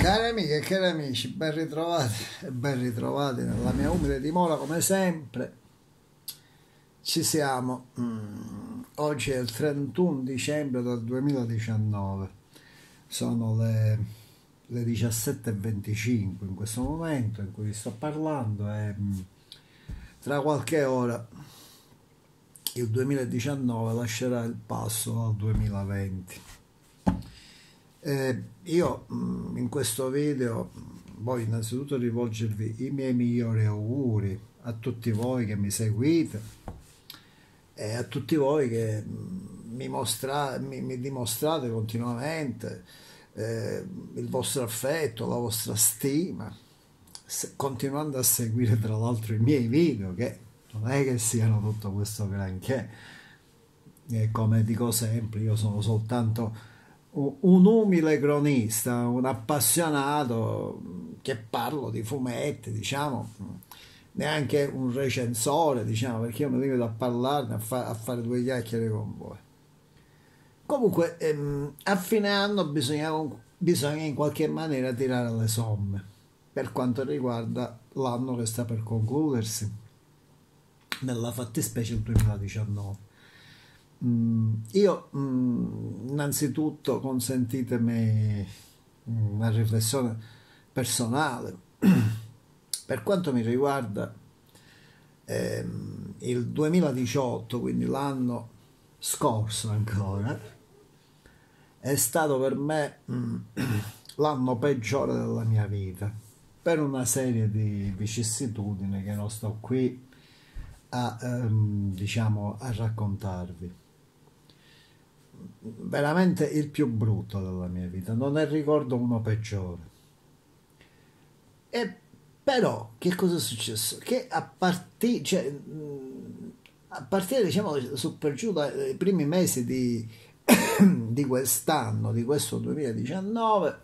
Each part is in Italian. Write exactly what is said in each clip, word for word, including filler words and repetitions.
Cari amiche e cari amici, ben ritrovati e ben ritrovati nella mia umile dimora come sempre. Ci siamo. Mm, oggi è il trentuno dicembre del duemiladiciannove, sono le, le diciassette e venticinque in questo momento in cui vi sto parlando e mm, tra qualche ora il duemiladiciannove lascerà il passo al duemilaventi. Eh, io mh, in questo video voglio innanzitutto rivolgervi i miei migliori auguri a tutti voi che mi seguite e a tutti voi che mh, mi, mostra, mi, mi dimostrate continuamente eh, il vostro affetto, la vostra stima, se, continuando a seguire tra l'altro i miei video, che non è che siano tutto questo granché, e come dico sempre, io sono soltanto un umile cronista, un appassionato che parlo di fumetti, diciamo, neanche un recensore, diciamo, perché io mi limito a parlarne, a, fa a fare due chiacchiere con voi. Comunque, ehm, a fine anno bisogna, bisogna in qualche maniera tirare le somme per quanto riguarda l'anno che sta per concludersi, nella fattispecie il duemiladiciannove. Mm, io mm, innanzitutto consentitemi una riflessione personale. Per quanto mi riguarda, ehm, il duemiladiciotto, quindi l'anno scorso ancora, è stato per me mm, l'anno peggiore della mia vita, per una serie di vicissitudini che non sto qui a, ehm, diciamo, a raccontarvi. Veramente il più brutto della mia vita, non ne ricordo uno peggiore. E però che cosa è successo? Che a partire, cioè, a partire diciamo su per giù dai primi mesi di, di quest'anno, di questo duemiladiciannove,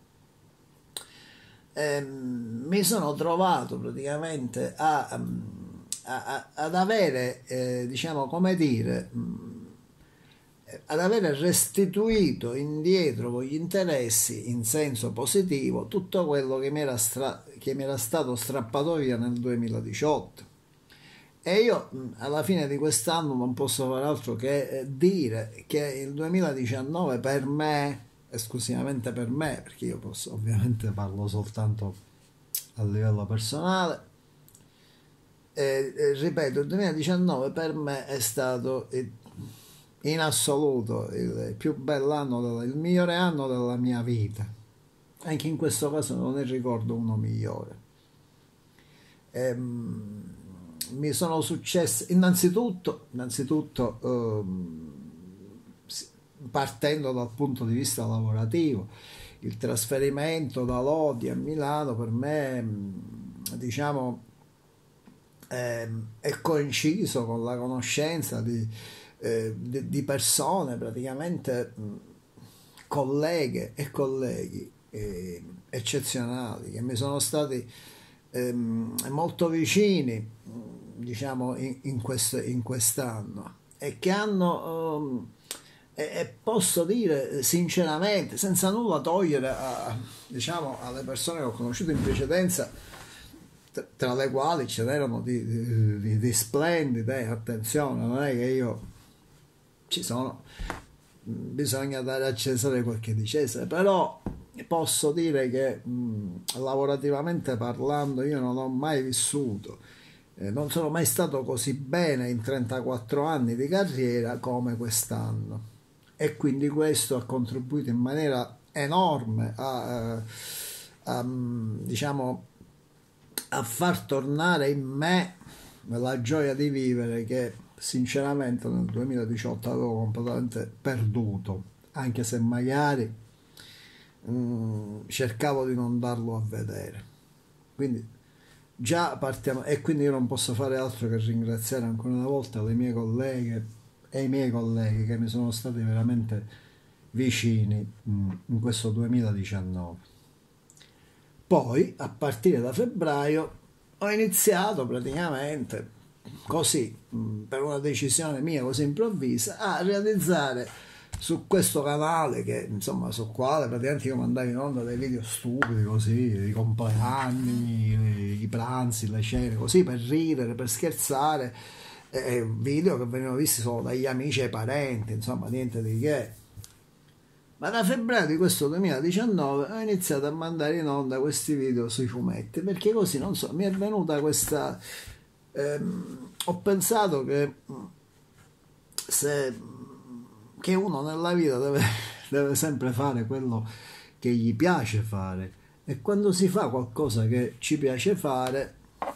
ehm, mi sono trovato praticamente a, a, a, ad avere, eh, diciamo, come dire, ad avere restituito indietro con gli interessi in senso positivo tutto quello che mi era, che mi era stato strappato via nel duemiladiciotto. E io alla fine di quest'anno non posso fare altro che dire che il duemiladiciannove per me, esclusivamente per me, perché io posso, ovviamente parlo soltanto a livello personale, eh, eh, ripeto, il duemiladiciannove per me è stato il in assoluto il più bell'anno, il migliore anno della mia vita. Anche in questo caso non ne ricordo uno migliore. Ehm, mi sono successe innanzitutto, innanzitutto ehm, partendo dal punto di vista lavorativo, il trasferimento da Lodi a Milano per me, diciamo, ehm, è coinciso con la conoscenza di Eh, di, di persone, praticamente mh, colleghe e colleghi eh, eccezionali, che mi sono stati eh, molto vicini, mh, diciamo, in, in, questo, in quest'anno, e che hanno, eh, e, e posso dire sinceramente, senza nulla togliere a, diciamo, alle persone che ho conosciuto in precedenza, tra le quali ce n'erano di, di, di, di splendide, attenzione, non è che io ci sono, bisogna dare a Cesare quel che di Cesare, però posso dire che mh, lavorativamente parlando io non ho mai vissuto, eh, non sono mai stato così bene in trentaquattro anni di carriera come quest'anno, e quindi questo ha contribuito in maniera enorme a, a, a diciamo a far tornare in me la gioia di vivere che sinceramente nel duemiladiciotto avevo completamente perduto, anche se magari mh, cercavo di non darlo a vedere. Quindi già partiamo, e quindi io non posso fare altro che ringraziare ancora una volta le mie colleghe e i miei colleghi che mi sono stati veramente vicini mh, in questo duemiladiciannove. Poi a partire da febbraio ho iniziato praticamente così, per una decisione mia così improvvisa, a realizzare su questo canale, che insomma sul quale praticamente io mandavo in onda dei video stupidi così, i compleanni, i pranzi, le cene, così per ridere, per scherzare, eh, video che venivano visti solo dagli amici e i parenti, insomma niente di che. Ma da febbraio di questo duemiladiciannove ho iniziato a mandare in onda questi video sui fumetti, perché così, non so, mi è venuta questa... Ehm, ho pensato che se che uno nella vita deve, deve sempre fare quello che gli piace fare, e quando si fa qualcosa che ci piace fare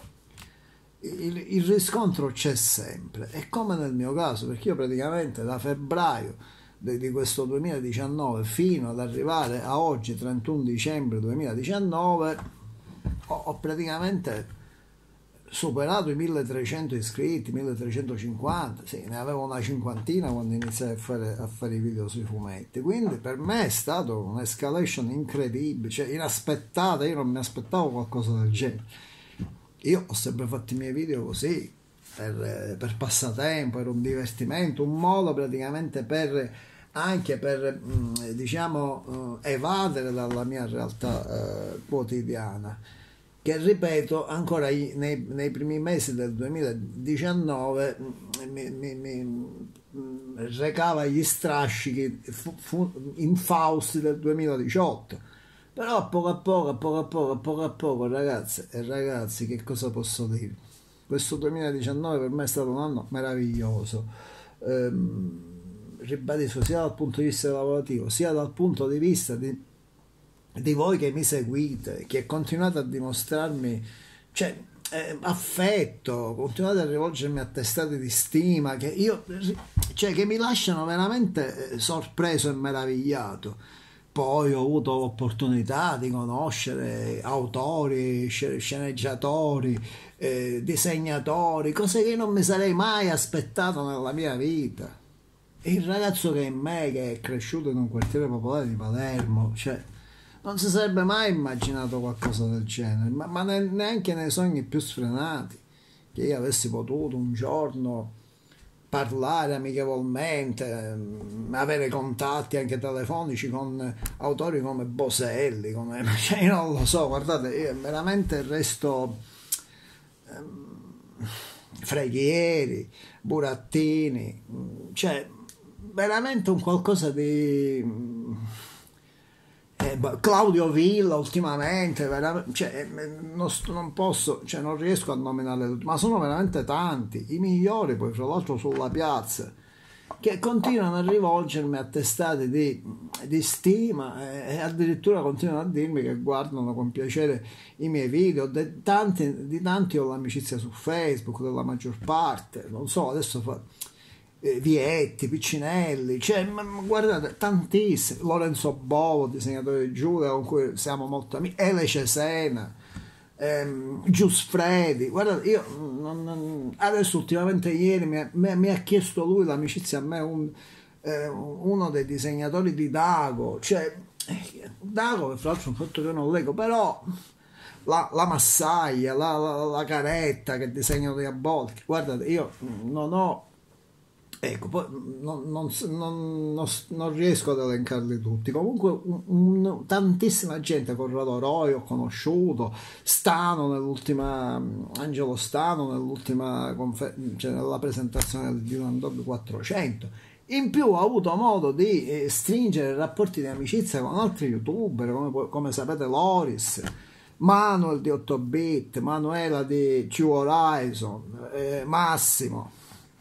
il, il riscontro c'è sempre, è come nel mio caso, perché io praticamente da febbraio di, di questo duemiladiciannove fino ad arrivare a oggi trentuno dicembre duemiladiciannove ho, ho praticamente superato i milletrecento iscritti, milletrecentocinquanta, sì, ne avevo una cinquantina quando iniziai a fare, a fare i video sui fumetti, quindi per me è stato un'escalation incredibile, cioè inaspettata, io non mi aspettavo qualcosa del genere. Io ho sempre fatto i miei video così, per, per passatempo, per un divertimento, un modo praticamente per, anche per, diciamo, evadere dalla mia realtà eh, quotidiana, che ripeto ancora nei, nei primi mesi del duemiladiciannove mi, mi, mi recava gli strascichi fu, fu, infausti del duemiladiciotto, però a poco a poco a poco a poco a poco a poco ragazze e ragazzi, che cosa posso dire, questo duemiladiciannove per me è stato un anno meraviglioso, ehm, ribadisco, sia dal punto di vista lavorativo sia dal punto di vista di di voi che mi seguite, che continuate a dimostrarmi, cioè, eh, affetto, continuate a rivolgermi a testate di stima, che io, cioè, che mi lasciano veramente eh, sorpreso e meravigliato. Poi ho avuto l'opportunità di conoscere autori, sceneggiatori, eh, disegnatori, cose che non mi sarei mai aspettato nella mia vita. E il ragazzo che è in me, che è cresciuto in un quartiere popolare di Palermo, cioè non si sarebbe mai immaginato qualcosa del genere, ma, ma neanche nei sogni più sfrenati, che io avessi potuto un giorno parlare amichevolmente, avere contatti anche telefonici con autori come Boselli, come, cioè io non lo so, guardate, io veramente resto ehm, Freghieri, Burattini, cioè veramente un qualcosa di... Eh, Claudio Villa ultimamente, cioè, non, non posso, cioè, non riesco a nominarli tutti, ma sono veramente tanti, i migliori poi fra l'altro sulla piazza, che continuano a rivolgermi a testate di, di stima e, e addirittura continuano a dirmi che guardano con piacere i miei video. De, tanti, di tanti ho l'amicizia su Facebook, della maggior parte, non so, adesso fa... Vietti, Piccinelli, cioè, ma, ma guardate, tantissimi, Lorenzo Bovo, disegnatore di Giulia, con cui siamo molto amici, Ele Cesena, ehm, Giusfredi, guardate, io non, non, adesso ultimamente ieri mi, mi, mi ha chiesto lui l'amicizia a me, un, eh, uno dei disegnatori di Dago, cioè, eh, Dago, fra l'altro un fatto che io non leggo, però... La, la Massaglia, la, la, la Caretta che disegnano Diabolchi, guardate, io non ho... Ecco, poi non, non, non, non, non riesco ad elencarli tutti. Comunque un, un, tantissima gente, Corrado Roy ho conosciuto, Stano nell'ultima, Angelo Stano nell'ultima confer- cioè nella presentazione di Dylan quattrocento. In più ho avuto modo di eh, stringere rapporti di amicizia con altri youtuber, come, come sapete Loris, Manuel di otto bit, Manuela di Q Horizon, eh, Massimo.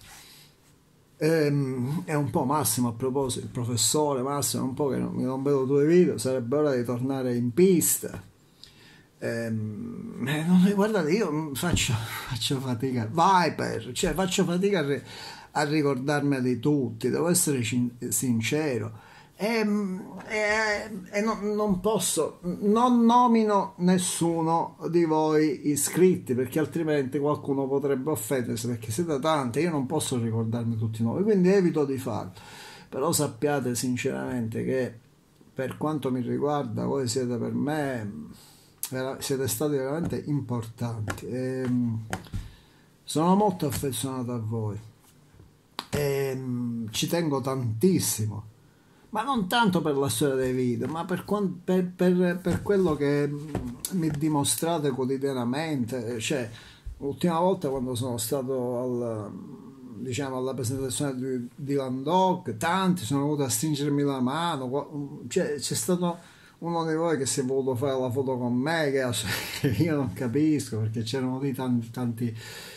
Ehm, è un po' Massimo, a proposito, il professore Massimo, è un po' che non, non vedo due video, sarebbe ora di tornare in pista. Ehm, eh, non, guardate, io faccio, faccio fatica, Viper, cioè faccio fatica a, ri, a ricordarmi di tutti, devo essere cin- sincero. E, e, e non, non posso, non nomino nessuno di voi iscritti, perché altrimenti qualcuno potrebbe offendersi, perché siete tanti, io non posso ricordarmi tutti noi, quindi evito di farlo. Però sappiate sinceramente che per quanto mi riguarda voi siete per me, siete stati veramente importanti, e sono molto affezionato a voi e ci tengo tantissimo ma non tanto per la storia dei video, ma per, quan- per- per- per quello che mm, mi dimostrate quotidianamente. Cioè, l'ultima volta quando sono stato al, diciamo, alla presentazione di, di Van Gogh, tanti sono venuti a stringermi la mano, qua- cioè, c'è stato uno di voi che si è voluto fare la foto con me, che io non capisco, perché c'erano lì tanti, tanti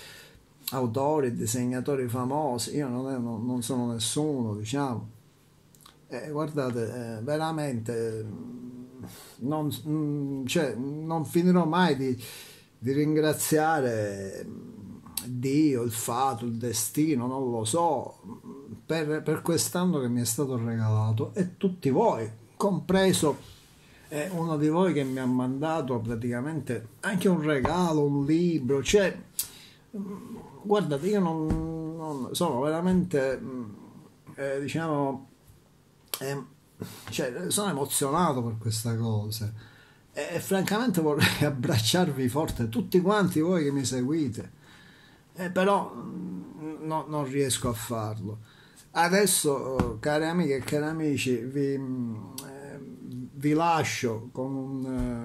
autori, disegnatori famosi, io non, è- non- non sono nessuno, diciamo. Eh, guardate, eh, veramente mm, non, mm, cioè, non finirò mai di, di ringraziare mm, Dio, il fato, il destino, non lo so, mm, per, per quest'anno che mi è stato regalato, e tutti voi, compreso eh, uno di voi che mi ha mandato praticamente anche un regalo, un libro, cioè, mm, guardate, io non, non- sono veramente, mm, eh, diciamo, eh, cioè, sono emozionato per questa cosa e, e francamente vorrei abbracciarvi forte tutti quanti voi che mi seguite. Eh, però mm, no- non riesco a farlo. Adesso, eh, cari amiche e cari amici, vi, mm, eh, vi lascio con, un,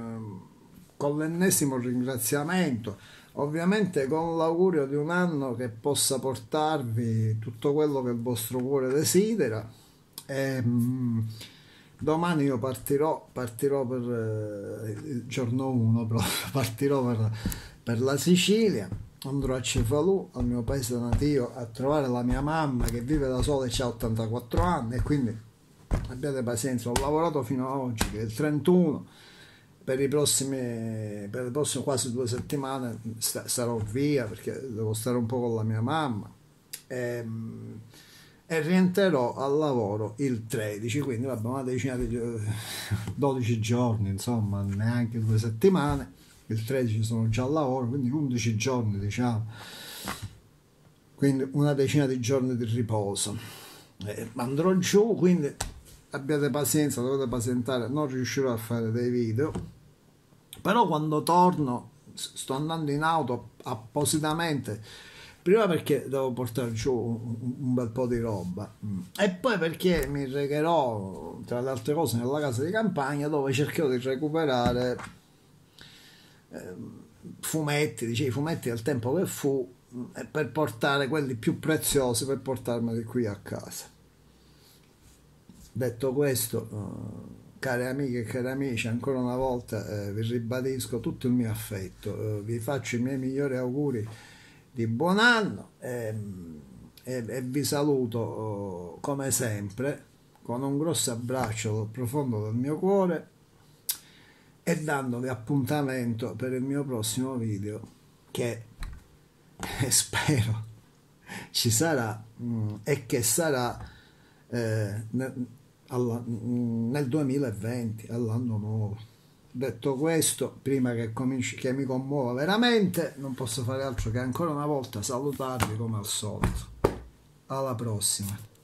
eh, con l'ennesimo ringraziamento, ovviamente con l'augurio di un anno che possa portarvi tutto quello che il vostro cuore desidera. E, mm, domani io partirò, partirò per eh, il giorno uno, partirò per, per la Sicilia, andrò a Cefalù, al mio paese natio, a trovare la mia mamma che vive da sola e ha ottantaquattro anni, e quindi abbiate pazienza, ho lavorato fino ad oggi, che è il trentuno, per i prossimi, per le prossime quasi due settimane sta- sarò via perché devo stare un po' con la mia mamma. Ehm, e rientrerò al lavoro il tredici, quindi vabbè, una decina di dodici giorni, insomma, neanche due settimane. Il tredici sono già al lavoro, quindi undici giorni, diciamo, quindi una decina di giorni di riposo. Eh, andrò giù, quindi abbiate pazienza, dovete pazientare, non riuscirò a fare dei video, però quando torno sto andando in auto appositamente, prima perché devo portare giù un, un bel po' di roba, mm, e poi perché mi regherò tra le altre cose nella casa di campagna, dove cercherò di recuperare eh, fumetti, dicevi, fumetti del tempo che fu, mm, e per portare quelli più preziosi, per portarmeli qui a casa. Detto questo, eh, care amiche e cari amici, ancora una volta eh, vi ribadisco tutto il mio affetto, eh, vi faccio i miei migliori auguri di buon anno, e, e- e vi saluto eh, come sempre con un grosso abbraccio dal profondo del mio cuore, e dandovi appuntamento per il mio prossimo video, che eh, spero ci sarà, mm, e che sarà eh, nel, alla- mm, nel duemilaventi, all'anno nuovo. Detto questo, prima che, cominci, che mi commuova veramente, non posso fare altro che ancora una volta salutarvi come al solito. Alla prossima.